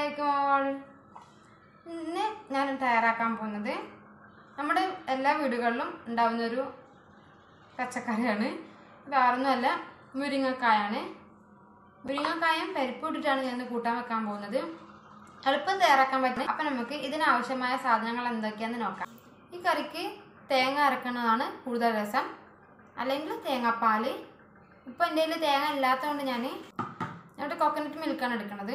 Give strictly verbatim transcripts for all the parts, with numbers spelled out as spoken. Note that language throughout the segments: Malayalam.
അസ്സലാമു അലൈക്കും. ഇന്ന് ഞാൻ തയ്യാറാക്കാൻ പോകുന്നത് നമ്മുടെ എല്ലാ വീടുകളിലും ഉണ്ടാവുന്ന ഒരു പച്ചക്കറിയാണ്. വേറൊന്നുമല്ല, മുരിങ്ങക്കായാണ്. മുരിങ്ങക്കായും പരിപ്പ് ഇട്ടിട്ടാണ് ഞാൻ കൂട്ടാൻ വെക്കാൻ പോകുന്നത്. എളുപ്പം തയ്യാറാക്കാൻ പറ്റുന്നത്. അപ്പം നമുക്ക് ഇതിനാവശ്യമായ സാധനങ്ങൾ എന്തൊക്കെയാണെന്ന് നോക്കാം. ഈ കറിക്ക് തേങ്ങ അരക്കുന്നതാണ് കൂടുതൽ രസം, അല്ലെങ്കിൽ തേങ്ങാപ്പാൽ. ഇപ്പം എൻ്റെ കയ്യിൽ തേങ്ങ ഇല്ലാത്തതുകൊണ്ട് ഞാൻ ഇവിടെ കോക്കനട്ട് മിൽക്കാണ് എടുക്കുന്നത്.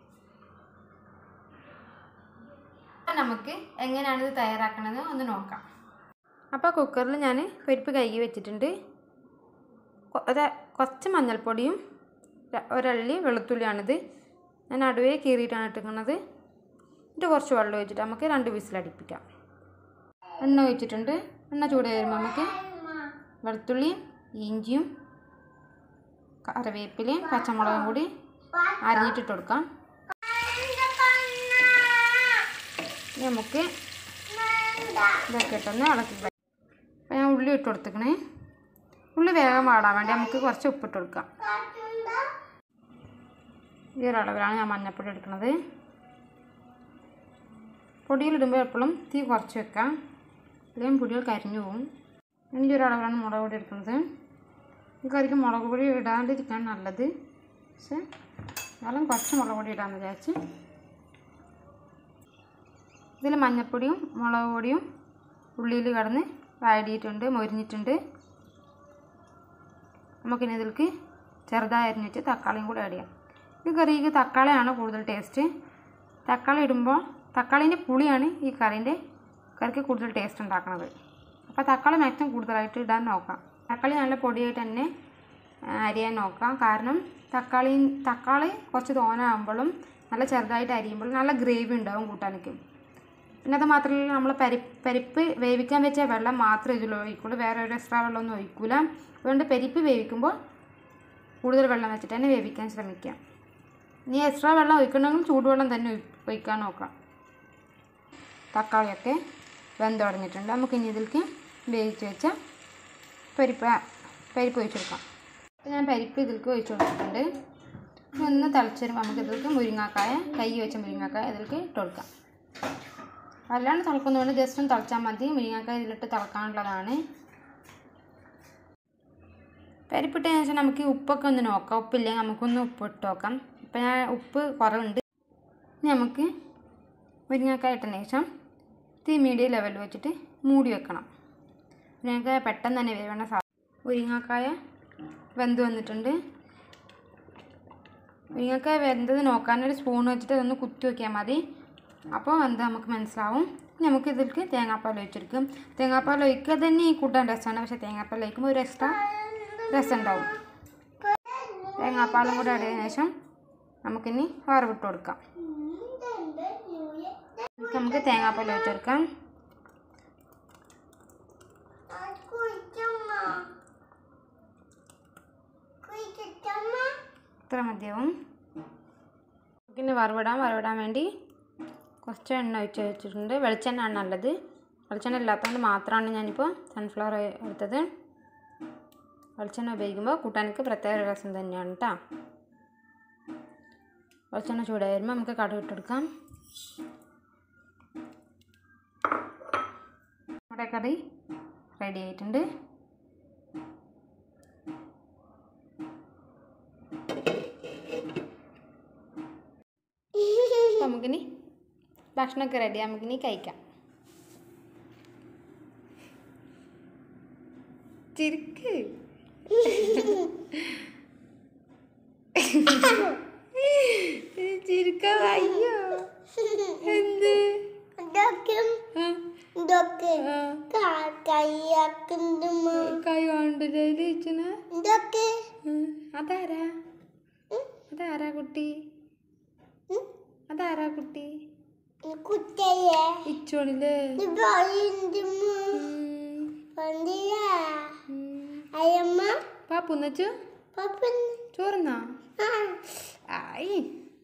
നമുക്ക് എങ്ങനെയാണ് ഇത് തയ്യാറാക്കണത് ഒന്ന് നോക്കാം. അപ്പോൾ കുക്കറിൽ ഞാൻ പരിപ്പ് കഴുകി വെച്ചിട്ടുണ്ട്. ഒരു കുറച്ച് മഞ്ഞൾപ്പൊടിയും ഒരള്ളി വെളുത്തുള്ളിയാണിത്. ഞാൻ നടുവേ കീറിയിട്ടാണ് ഇട്ടിരിക്കുന്നത്. എന്നിട്ട് കുറച്ച് വെള്ളം ഒഴിച്ചിട്ട് നമുക്ക് രണ്ട് വിസിലടിപ്പിക്കാം. എണ്ണ ഒഴിച്ചിട്ടുണ്ട്. എണ്ണ ചൂടായി വരുമ്പോൾ നമുക്ക് വെളുത്തുള്ളിയും ഇഞ്ചിയും കറിവേപ്പിലയും പച്ചമുളകും കൂടി അരിഞ്ഞിട്ടിട്ട് കൊടുക്കാം. നമുക്ക് ഇതൊക്കെ ഇട്ടൊന്ന് ഇളക്കി. അപ്പോൾ ഞാൻ ഉള്ളി ഇട്ട് കൊടുത്തേക്കണേ. ഉള്ളി വേഗം വാടാൻ വേണ്ടി നമുക്ക് കുറച്ച് ഉപ്പിട്ട് കൊടുക്കാം. ഈ ഒരളവിലാണ് ഞാൻ മഞ്ഞൾപ്പൊടി എടുക്കുന്നത്. പൊടിയിലിടുമ്പോൾ എപ്പോഴും തീ കുറച്ച് വെക്കാം, അല്ലെങ്കിൽ പൊടികൾ കരിഞ്ഞു പോകും. ഈ ഒരളവിലാണ് മുളക് പൊടി എടുക്കുന്നത്. ഈ കറിക്ക് മുളക് പൊടി ഇടാണ്ടിരിക്കാൻ നല്ലത്, പക്ഷേ എന്നാലും കുറച്ച് മുളക് പൊടി ഇടാമെന്ന് വിചാരിച്ച്. ഇതിൽ മഞ്ഞൾപ്പൊടിയും മുളക് പൊടിയും ഉള്ളിയിൽ കിടന്ന് വാടിയിട്ടുണ്ട്, മൊരിഞ്ഞിട്ടുണ്ട്. നമുക്കിനി ഇതിലേക്ക് ചെറുതായി അരിഞ്ഞിട്ട് തക്കാളിയും കൂടി ആഡ് ചെയ്യാം. ഈ കറിക്ക് തക്കാളിയാണ് കൂടുതൽ ടേസ്റ്റ്. തക്കാളി ഇടുമ്പോൾ തക്കാളീൻ്റെ പുളിയാണ് ഈ കറീൻ്റെ കറിക്ക് കൂടുതൽ ടേസ്റ്റ് ഉണ്ടാക്കുന്നത്. അപ്പോൾ തക്കാളി മാക്സിമം കൂടുതലായിട്ട് ഇടാൻ നോക്കാം. തക്കാളി നല്ല പൊടിയായിട്ട് തന്നെ അരിയാൻ നോക്കാം. കാരണം തക്കാളി തക്കാളി കുറച്ച് തോനാകുമ്പോഴും നല്ല ചെറുതായിട്ട് അരിയുമ്പോഴും നല്ല ഗ്രേവി ഉണ്ടാവും കൂട്ടാനൊക്കെ. പിന്നെ അത് മാത്രമല്ല, നമ്മൾ പരി പരിപ്പ് വേവിക്കാൻ വെച്ച വെള്ളം മാത്രമേ ഇതിൽ ഒഴിക്കുള്ളൂ, വേറെ ഒരു എക്സ്ട്രാ വെള്ളമൊന്നും ഒഴിക്കില്ല. അതുകൊണ്ട് പരിപ്പ് വേവിക്കുമ്പോൾ കൂടുതൽ വെള്ളം വെച്ചിട്ട് തന്നെ വേവിക്കാൻ ശ്രമിക്കാം. ഇനി എക്സ്ട്രാ വെള്ളം ഒഴിക്കണമെങ്കിൽ ചൂടുവെള്ളം തന്നെ ഒഴിക്കാൻ നോക്കാം. തക്കാളിയൊക്കെ വെന്തുടങ്ങിയിട്ടുണ്ട്. നമുക്കിനി ഇതിലേക്ക് വേവിച്ച് വെച്ച പരിപ്പ് പരിപ്പ് ഒഴിച്ച് കൊടുക്കാം. അപ്പോൾ ഞാൻ പരിപ്പ് ഇതിലേക്ക് ഒഴിച്ച് കൊടുത്തിട്ടുണ്ട്. ഒന്ന് തിളച്ച് വരുമ്പോൾ നമുക്ക് ഇതിലേക്ക് മുരിങ്ങക്കായ കൈ വെച്ച മുരിങ്ങക്കായ ഇതിലേക്ക് ഇട്ട് കൊടുക്കാം. അല്ലാണ്ട് തിളക്കുന്നതുകൊണ്ട് ജസ്റ്റ് ഒന്ന് തിളച്ചാൽ മതി. മുരിങ്ങക്കായ ഇതിലിട്ട് തിളക്കാനുള്ളതാണ്. പരിപ്പിട്ടതിന് ശേഷം നമുക്ക് ഉപ്പൊക്കെ ഒന്ന് നോക്കാം. ഉപ്പില്ലെങ്കിൽ നമുക്കൊന്ന് ഉപ്പ് ഇട്ട് നോക്കാം. ഇപ്പം ഞാൻ ഉപ്പ് കുറവുണ്ട്. ഇനി നമുക്ക് മുരിങ്ങക്കായ ഇട്ടതിന് ശേഷം തീ മീഡിയം ലെവലിൽ വെച്ചിട്ട് മൂടി വെക്കണം. മുരിങ്ങക്കായ പെട്ടെന്ന് തന്നെ വേവേണ്ട സാധനം. മുരിങ്ങക്കായ വെന്ത് വന്നിട്ടുണ്ട്. മുരിങ്ങക്കായ വെന്തത് നോക്കാനൊരു സ്പൂൺ വെച്ചിട്ട് അതൊന്ന് കുത്തി വയ്ക്കാൻ മതി. അപ്പോൾ വെന്ത് നമുക്ക് മനസ്സിലാവും. നമുക്ക് ഇതിലേക്ക് തേങ്ങാപ്പാൽ ഒഴിച്ചെടുക്കും. തേങ്ങാപ്പാൽ ഒഴിക്കുക തന്നെ ഈ കൂട്ടാൻ രസമാണ്, പക്ഷേ തേങ്ങാപ്പാൽ ഒഴിക്കുമ്പോൾ ഒരു എക്സ്ട്രാ രസം ഉണ്ടാവും. തേങ്ങാപ്പാലും കൂടെ ഇടതിന് ശേഷം നമുക്കിനി വറവിട്ട് കൊടുക്കാം. നമുക്ക് തേങ്ങാപ്പാൽ ഒഴിച്ചെടുക്കാം. ഇത്ര മതിയാവും. നമുക്കിനി വറവിടാം. വറവിടാൻ വേണ്ടി കുറച്ച് എണ്ണ ഒഴിച്ച് വെച്ചിട്ടുണ്ട്. വെളിച്ചെണ്ണ ആണ് നല്ലത്. വെളിച്ചെണ്ണ ഇല്ലാത്തതുകൊണ്ട് മാത്രമാണ് ഞാനിപ്പോൾ സൺഫ്ലവർ എടുത്തത്. വെളിച്ചെണ്ണ ഉപയോഗിക്കുമ്പോൾ കൂട്ടാനൊക്കെ പ്രത്യേക രസം തന്നെയാണ് കേട്ടോ. വെളിച്ചെണ്ണ ചൂടായി വരുമ്പോൾ നമുക്ക് കടുക് ഇട്ടെടുക്കാം. നമ്മുടെ കറി റെഡി ആയിട്ടുണ്ട്. നമുക്കിനി ഭക്ഷണമൊക്കെ റെഡി, നമുക്കിനി കഴിക്കാം. ചിരിക്ക് ചിരിക്കാൻ അയ്യോ എന്ത് കൈ കൊണ്ടിരിച്ചന്. അതാരാ അതാരാ കുട്ടി അതാരാ കുട്ടി ഇച്ചോണില്ലേ? പാപ്പുന്നച്ചു ചോറുന്നാ ആയി.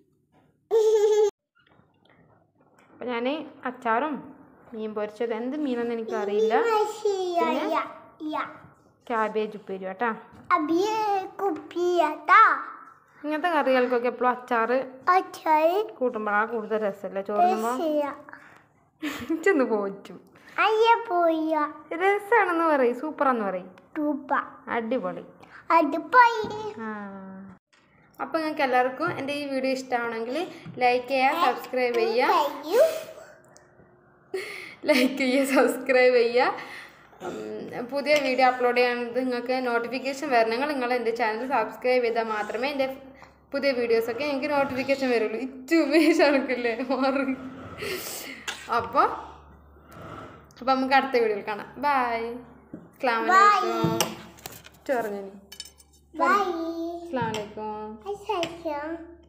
അപ്പം ഞാൻ അച്ചാറും മീൻ പൊരിച്ചത് എന്ത് മീനൊന്നും എനിക്ക് അറിയില്ല. പിന്നെ ക്യാബേജ് ഉപ്പേരി കേട്ടോ. ഇങ്ങനത്തെ കറികൾക്കൊക്കെ എപ്പോഴും അച്ചാറ് കൂട്ടുമ്പോഴാണ് കൂടുതൽ രസമല്ലേ ചോറുമ്പോൾ ചെന്ന് പോറ്റും രസമാണെന്ന് പറയും സൂപ്പറാന്ന് പറയും അടിപൊളി അപ്പോൾ നിങ്ങൾക്ക് എല്ലാവർക്കും എൻ്റെ ഈ വീഡിയോ ഇഷ്ടമാണെങ്കിൽ ലൈക്ക് ചെയ്യുക സബ്സ്ക്രൈബ് ചെയ്യുക ലൈക്ക് ചെയ്യുക സബ്സ്ക്രൈബ് ചെയ്യുക പുതിയ വീഡിയോ അപ്ലോഡ് ചെയ്യാനത് നിങ്ങൾക്ക് നോട്ടിഫിക്കേഷൻ വരണമെങ്കിൽ നിങ്ങൾ എൻ്റെ ചാനൽ സബ്സ്ക്രൈബ് ചെയ്താൽ മാത്രമേ എൻ്റെ പുതിയ വീഡിയോസൊക്കെ എനിക്ക് നോട്ടിഫിക്കേഷൻ വരുള്ളൂ ഇച്ചു ഉപേക്ഷണക്കില്ലേ മാറി അപ്പോൾ അപ്പോൾ നമുക്ക് അടുത്ത വീഡിയോയിൽ കാണാം ബൈ അസ്സലാമു അലൈക്കും ചൊറഞ്ഞു അസ്സലാമു അലൈക്കും